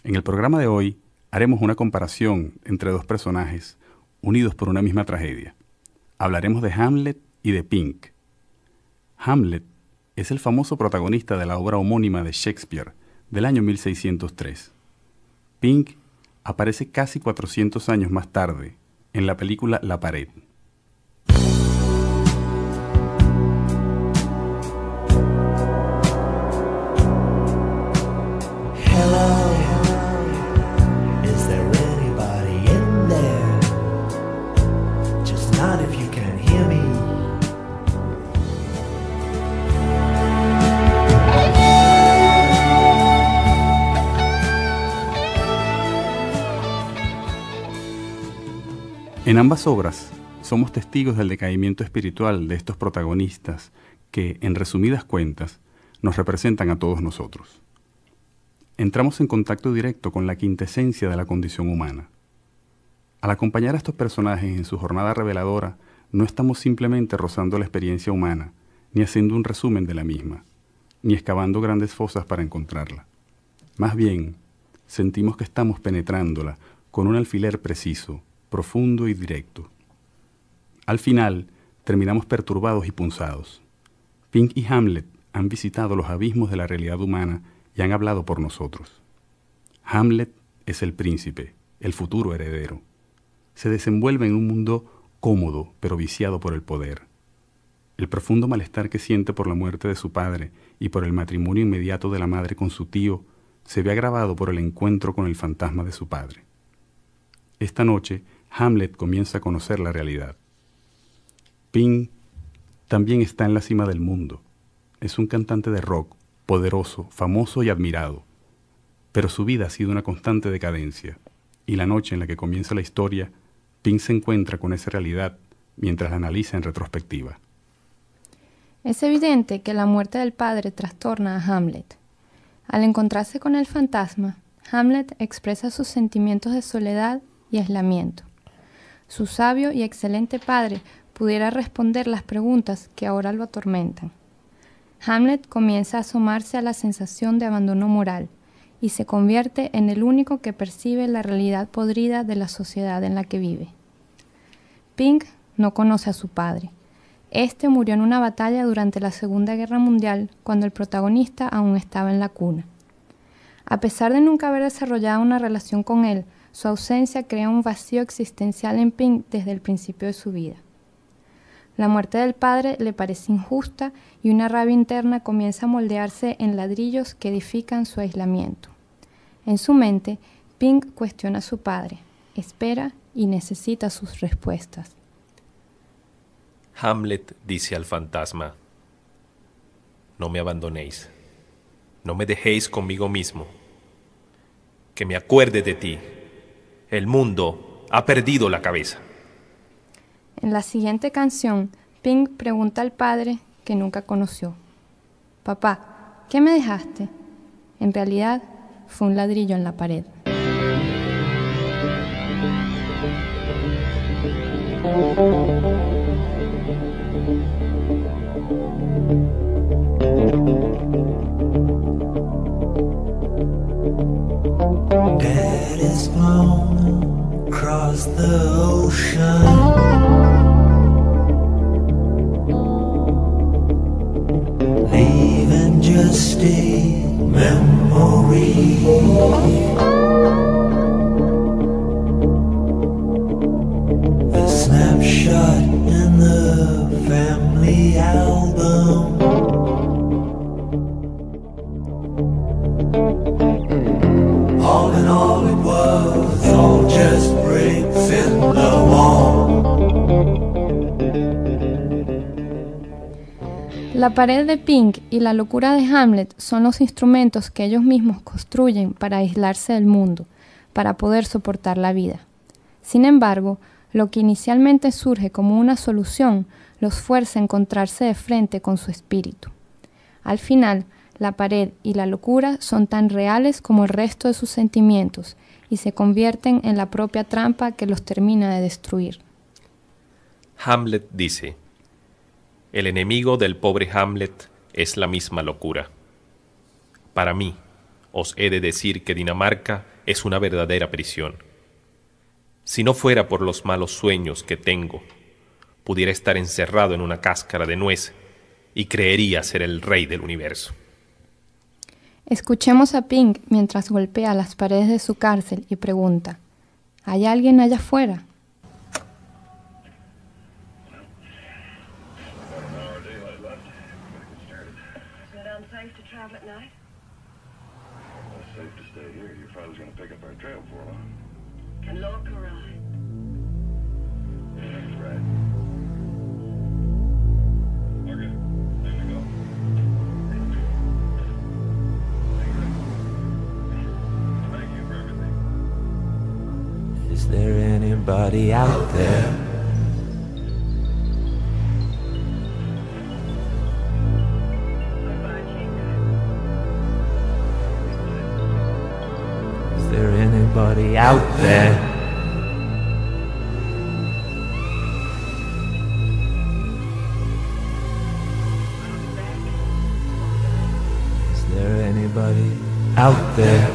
En el programa de hoy haremos una comparación entre dos personajes unidos por una misma tragedia. Hablaremos de Hamlet y de Pink. Hamlet es el famoso protagonista de la obra homónima de Shakespeare del año 1603. Pink aparece casi 400 años más tarde en la película La Pared. En ambas obras somos testigos del decaimiento espiritual de estos protagonistas que, en resumidas cuentas, nos representan a todos nosotros. Entramos en contacto directo con la quintesencia de la condición humana. Al acompañar a estos personajes en su jornada reveladora, no estamos simplemente rozando la experiencia humana, ni haciendo un resumen de la misma, ni excavando grandes fosas para encontrarla. Más bien, sentimos que estamos penetrándola con un alfiler preciso, profundo y directo. Al final, terminamos perturbados y punzados. Pink y Hamlet han visitado los abismos de la realidad humana y han hablado por nosotros. Hamlet es el príncipe, el futuro heredero. Se desenvuelve en un mundo cómodo, pero viciado por el poder. El profundo malestar que siente por la muerte de su padre y por el matrimonio inmediato de la madre con su tío se ve agravado por el encuentro con el fantasma de su padre. Esta noche, Hamlet comienza a conocer la realidad. Pink también está en la cima del mundo. Es un cantante de rock, poderoso, famoso y admirado. Pero su vida ha sido una constante decadencia, y la noche en la que comienza la historia, Pink se encuentra con esa realidad mientras la analiza en retrospectiva. Es evidente que la muerte del padre trastorna a Hamlet. Al encontrarse con el fantasma, Hamlet expresa sus sentimientos de soledad y aislamiento. Su sabio y excelente padre pudiera responder las preguntas que ahora lo atormentan. Hamlet comienza a asomarse a la sensación de abandono moral y se convierte en el único que percibe la realidad podrida de la sociedad en la que vive. Pink no conoce a su padre. Este murió en una batalla durante la Segunda Guerra Mundial cuando el protagonista aún estaba en la cuna. A pesar de nunca haber desarrollado una relación con él, su ausencia crea un vacío existencial en Pink desde el principio de su vida. La muerte del padre le parece injusta y una rabia interna comienza a moldearse en ladrillos que edifican su aislamiento. En su mente, Pink cuestiona a su padre, espera y necesita sus respuestas. Hamlet dice al fantasma: no me abandonéis, no me dejéis conmigo mismo, que me acuerde de ti. El mundo ha perdido la cabeza. En la siguiente canción, Pink pregunta al padre que nunca conoció: «Papá, ¿qué me dejaste?». En realidad, fue un ladrillo en la pared. Dad is flown across the ocean, leaving just a memory. A snapshot in the family album. All in all it was all just bricks in the wall. La pared de Pink y la locura de Hamlet son los instrumentos que ellos mismos construyen para aislarse del mundo, para poder soportar la vida. Sin embargo, lo que inicialmente surge como una solución los fuerza a encontrarse de frente con su espíritu. Al final, la pared y la locura son tan reales como el resto de sus sentimientos y se convierten en la propia trampa que los termina de destruir. Hamlet dice: el enemigo del pobre Hamlet es la misma locura. Para mí, os he de decir que Dinamarca es una verdadera prisión. Si no fuera por los malos sueños que tengo, pudiera estar encerrado en una cáscara de nuez y creería ser el rey del universo. Escuchemos a Pink mientras golpea las paredes de su cárcel y pregunta, ¿hay alguien allá afuera? Is there anybody out there? Is there anybody out there? Is there anybody out there?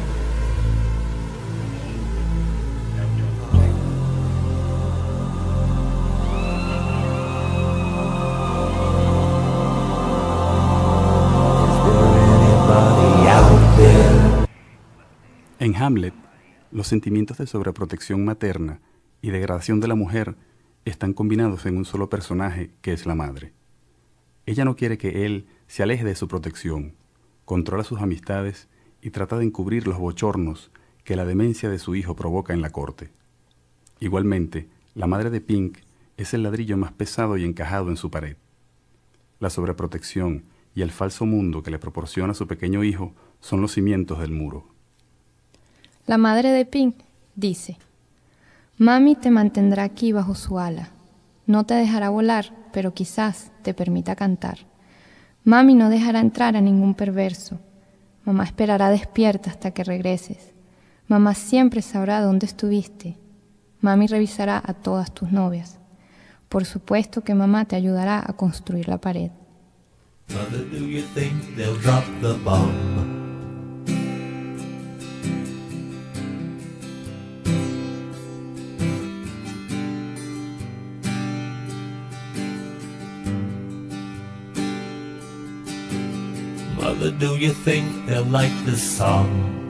En Hamlet, los sentimientos de sobreprotección materna y degradación de la mujer están combinados en un solo personaje, que es la madre. Ella no quiere que él se aleje de su protección, controla sus amistades y trata de encubrir los bochornos que la demencia de su hijo provoca en la corte. Igualmente, la madre de Pink es el ladrillo más pesado y encajado en su pared. La sobreprotección y el falso mundo que le proporciona a su pequeño hijo son los cimientos del muro. La madre de Pink dice, Mami te mantendrá aquí bajo su ala. No te dejará volar, pero quizás te permita cantar. Mami no dejará entrar a ningún perverso. Mamá esperará despierta hasta que regreses. Mamá siempre sabrá dónde estuviste. Mami revisará a todas tus novias. Por supuesto que mamá te ayudará a construir la pared. Mother, do you think they'll drop the bomb? Mother, do you think they'll like this song?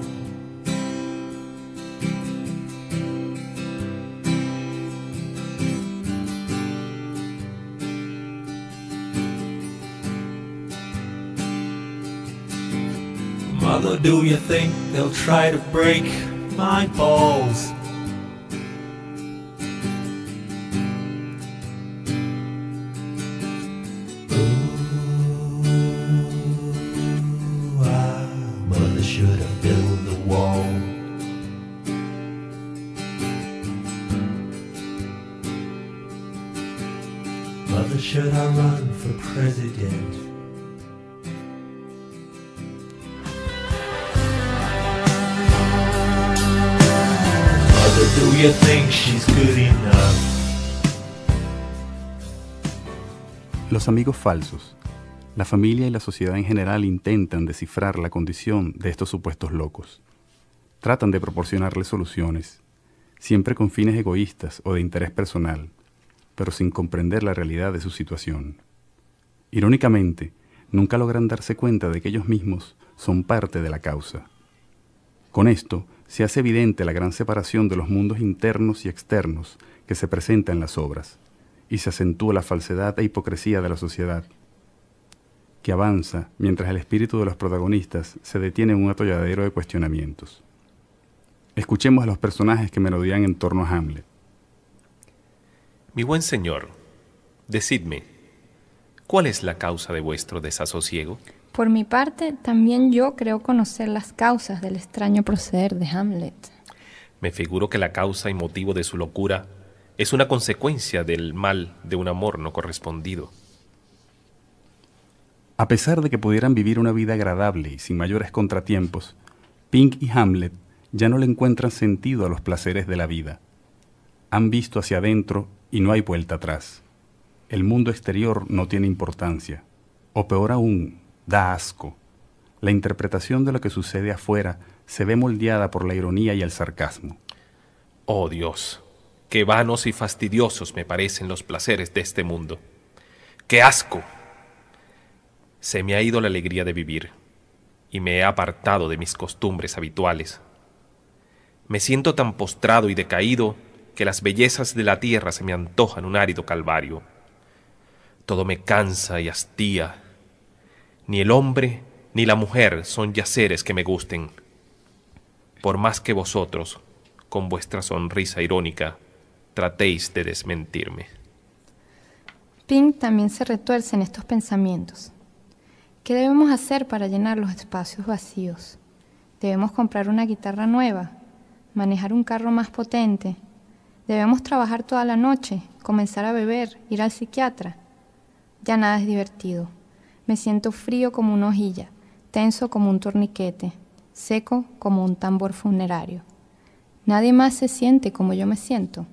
Mother, do you think they'll try to break my balls? Mother should have built the wall. Mother, should I run for president? Mother, do you think she's good enough? Los amigos falsos, la familia y la sociedad en general intentan descifrar la condición de estos supuestos locos. Tratan de proporcionarles soluciones, siempre con fines egoístas o de interés personal, pero sin comprender la realidad de su situación. Irónicamente, nunca logran darse cuenta de que ellos mismos son parte de la causa. Con esto, se hace evidente la gran separación de los mundos internos y externos que se presenta en las obras, y se acentúa la falsedad e hipocresía de la sociedad, que avanza mientras el espíritu de los protagonistas se detiene en un atolladero de cuestionamientos. Escuchemos a los personajes que merodean en torno a Hamlet. Mi buen señor, decidme, ¿cuál es la causa de vuestro desasosiego? Por mi parte, también yo creo conocer las causas del extraño proceder de Hamlet. Me figuro que la causa y motivo de su locura es una consecuencia del mal de un amor no correspondido. A pesar de que pudieran vivir una vida agradable y sin mayores contratiempos, Pink y Hamlet ya no le encuentran sentido a los placeres de la vida. Han visto hacia adentro y no hay vuelta atrás. El mundo exterior no tiene importancia, o peor aún, da asco. La interpretación de lo que sucede afuera se ve moldeada por la ironía y el sarcasmo. Oh Dios, qué vanos y fastidiosos me parecen los placeres de este mundo. ¡Qué asco! Se me ha ido la alegría de vivir y me he apartado de mis costumbres habituales. Me siento tan postrado y decaído que las bellezas de la tierra se me antojan un árido calvario. Todo me cansa y hastía. Ni el hombre ni la mujer son ya seres que me gusten. Por más que vosotros, con vuestra sonrisa irónica, tratéis de desmentirme. Pink también se retuerce en estos pensamientos. ¿Qué debemos hacer para llenar los espacios vacíos? ¿Debemos comprar una guitarra nueva? ¿Manejar un carro más potente? ¿Debemos trabajar toda la noche? ¿Comenzar a beber? ¿Ir al psiquiatra? Ya nada es divertido. Me siento frío como una hojilla, tenso como un torniquete, seco como un tambor funerario. Nadie más se siente como yo me siento.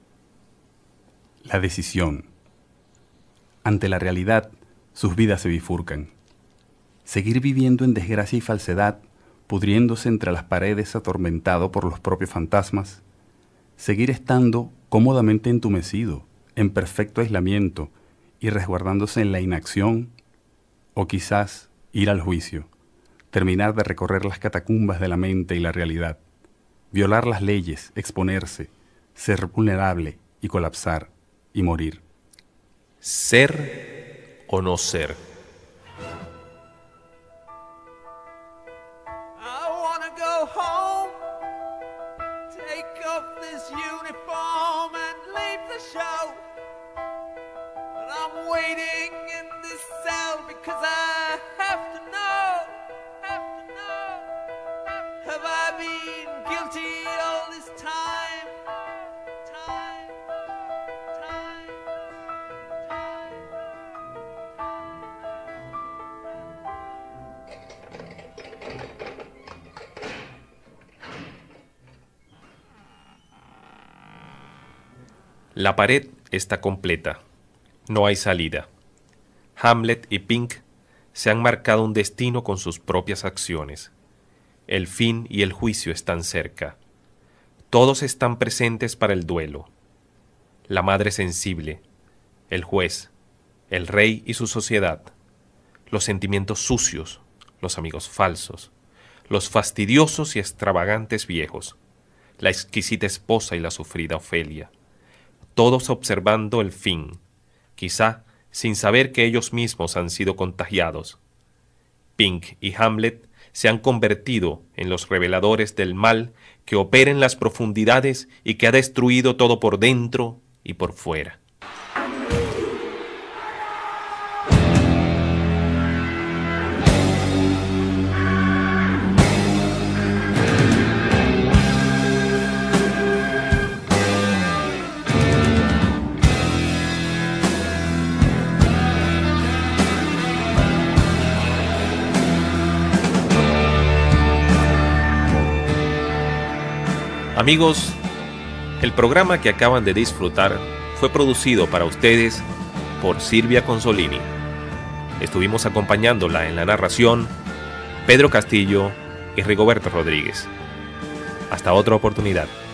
La decisión. Ante la realidad, sus vidas se bifurcan. Seguir viviendo en desgracia y falsedad, pudriéndose entre las paredes atormentado por los propios fantasmas. Seguir estando cómodamente entumecido, en perfecto aislamiento y resguardándose en la inacción. O quizás ir al juicio, terminar de recorrer las catacumbas de la mente y la realidad, violar las leyes, exponerse, ser vulnerable y colapsar y morir. ¿Ser o no ser? I wanna go home, take off this uniform and leave the show. But I'm waiting in this cell because I have to know, have I been guilty all this time? La pared está completa. No hay salida. Hamlet y Pink se han marcado un destino con sus propias acciones. El fin y el juicio están cerca. Todos están presentes para el duelo. La madre sensible, el juez, el rey y su sociedad, los sentimientos sucios, los amigos falsos, los fastidiosos y extravagantes viejos, la exquisita esposa y la sufrida Ofelia, todos observando el fin, quizá sin saber que ellos mismos han sido contagiados. Pink y Hamlet se han convertido en los reveladores del mal que opera en las profundidades y que ha destruido todo por dentro y por fuera. Amigos, el programa que acaban de disfrutar fue producido para ustedes por Silvia Consolini. Estuvimos acompañándola en la narración Pedro Castillo y Rigoberto Rodríguez. Hasta otra oportunidad.